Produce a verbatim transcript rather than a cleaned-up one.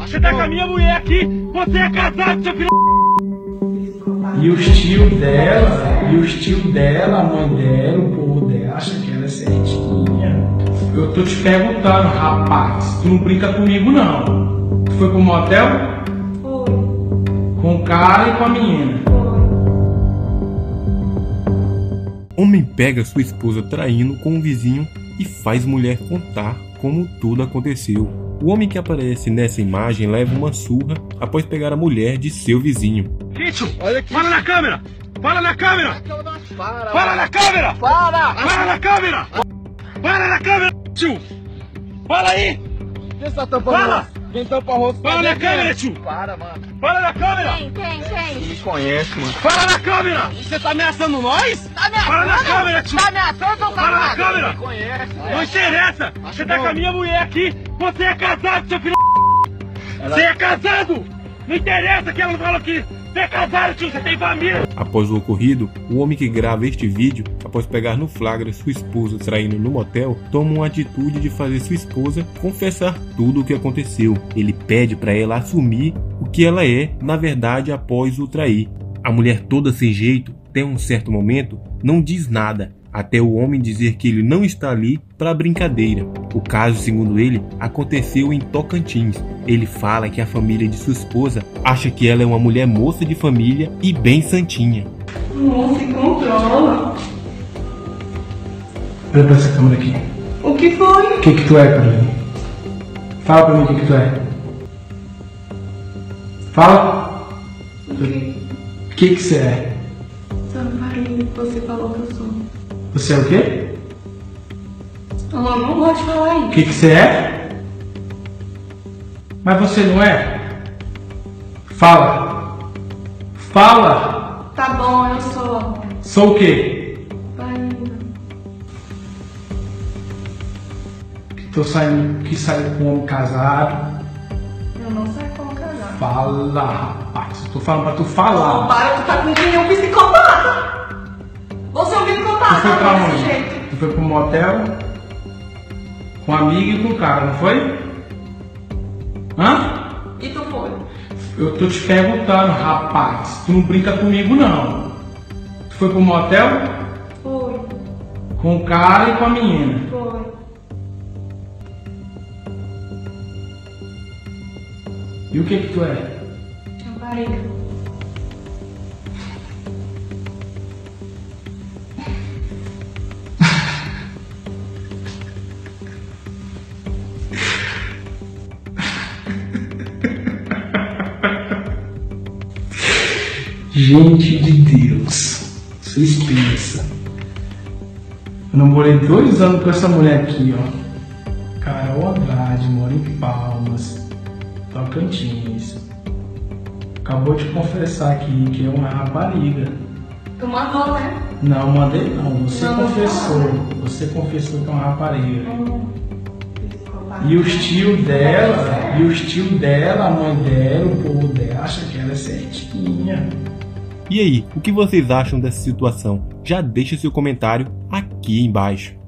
Você tá com a minha mulher aqui, você é casado, seu filho. E os tios dela, e os tios dela, a mãe dela, o povo dela, acha que ela é certinha. Eu tô te perguntando, rapaz, tu não brinca comigo não. Tu foi pro motel? Foi. Com o cara e com a menina? Homem pega sua esposa traindo com um vizinho e faz mulher contar como tudo aconteceu. O homem que aparece nessa imagem leva uma surra após pegar a mulher de seu vizinho. Tito, olha aqui. Fala na câmera! Fala na câmera! Para, Fala na câmera! para! Fala na câmera! Fala na câmera, tio! Fala aí! Quem tá tampando Fala! o rosto? Quem tampa o rosto? Fala na câmera, tio! Para, mano. Fala na câmera! Quem, quem, quem? Me conhece, mano. Fala na câmera! Você tá ameaçando nós? Tá ameaçando? Fala na câmera, tio! Tá ameaçando ou tá Fala na ameaçando? câmera! Me conhece, Não velho. interessa! Você tá com a minha mulher aqui, você é casado, seu filho. Você é casado! Não interessa que ela falou que você é casado, tio, você tem família! Após o ocorrido, o homem que grava este vídeo, após pegar no flagra sua esposa traindo no motel, toma uma atitude de fazer sua esposa confessar tudo o que aconteceu. Ele pede para ela assumir o que ela é, na verdade, após o trair. A mulher toda sem jeito, até um certo momento, não diz nada, até o homem dizer que ele não está ali para brincadeira. O caso, segundo ele, aconteceu em Tocantins. Ele fala que a família de sua esposa acha que ela é uma mulher moça de família e bem santinha. Não se controla. Olha pra essa câmera aqui. O que foi? O que que tu é, Carolina? Fala pra mim o que que tu é. Fala. O que? O que que você é? Samparinho, você falou que eu sou. Você é o quê? Eu não gosto de falar O isso. que que você é? Mas você não é? Fala. Fala. Tá bom, eu sou. Sou o quê? Samparinho. Que tô saindo, que saiu com um homem casado. Eu não sei como casar. Fala, rapaz. Eu tô falando pra tu Não, falar. para, tu tá com quem é um psicopata. Você é um Tu psicopata, foi pra desse onde? jeito. Tu foi pro motel com a amiga e com o cara, não foi? Hã? E tu foi? Eu tô te perguntando, rapaz. Tu não brinca comigo não. Tu foi pro motel Foi, com o cara e com a menina. foi. E o que que tu é? Rapariga. Gente de Deus, vocês pensam. Eu namorei dois anos com essa mulher aqui, ó. Carol Andrade, mora em Palmas, Tocantins. Acabou de confessar aqui que é uma rapariga. Tu mandou, né? Não, mandei não. Você Não, confessou. não. Você confessou que é uma rapariga. Hum, psicopata. E os tios dela, e os tios dela, a mãe dela, o povo dela, acha que ela é certinha. E aí, o que vocês acham dessa situação? Já deixa seu comentário aqui embaixo.